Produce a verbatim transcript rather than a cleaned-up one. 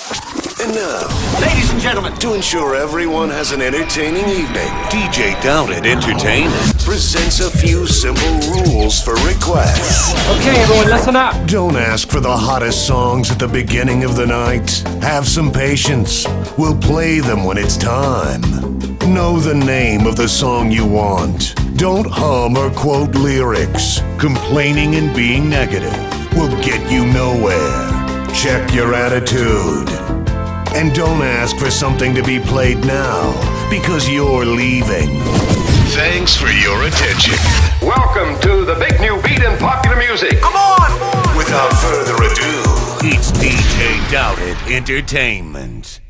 And now, ladies and gentlemen, to ensure everyone has an entertaining evening, D J Doubt It Entertainment presents a few simple rules for requests. Okay, everyone, listen up. Don't ask for the hottest songs at the beginning of the night. Have some patience. We'll play them when it's time. Know the name of the song you want. Don't hum or quote lyrics. Complaining and being negative will get you nowhere. Check your attitude. And don't ask for something to be played now, because you're leaving. Thanks for your attention. Welcome to the big new beat in popular music. Come on! Without further ado, It's D J Doubt It Entertainment.